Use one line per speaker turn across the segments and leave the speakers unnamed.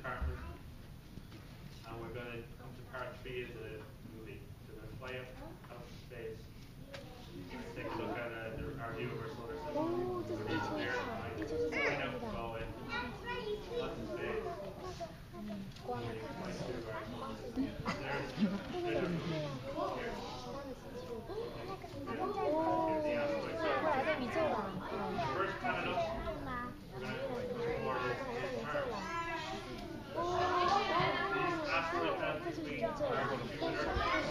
department, and we're going to come to part 3 of the movie. So we're going to fly up to space and take a look at our view of our solar system. So we're down there tonight, flying out from Galway, up to space, moving right through our solar system. There's our moon here. Here's the asteroid belt. The first planet up we're going to look for is Mars. The asteroid belt between Mars and Jupiter.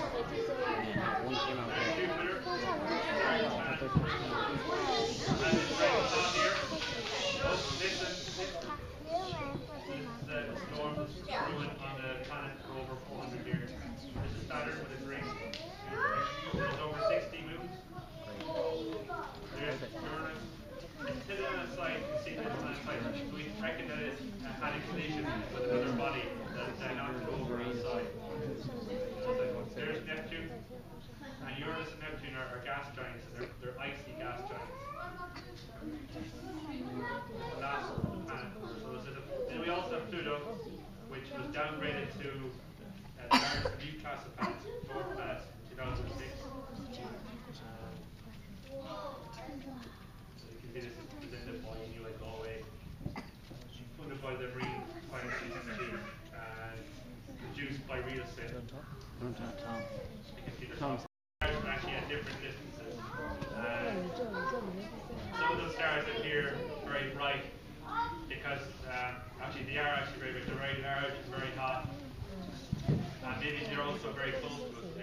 There's Jupiter, starting planet. And it's right on here. Oh, listen. This is a storm that's just brewing on the planet for over 400 years. This is Saturn with its rings. There's over 60 moons. There's Uranus. It's hidden on its side. You can see this on its side. So we reckon that it had a collision with another body that knocked it over on its side. There's Neptune. And Uranus and Neptune are gas giants, and they're icy gas giants. The last planet in the solar system. Then we also have Pluto, which was downgraded to the largest new class of planets, dwarf planets, in 2006. So you can see this is presented by Galway, funded by the Marine Finance Institute, and produced by Real Estate. You can see the stars are actually at different distances. Some of those stars appear very bright because actually they are actually very bright. They're very large and very hot, and maybe they're also very close to us.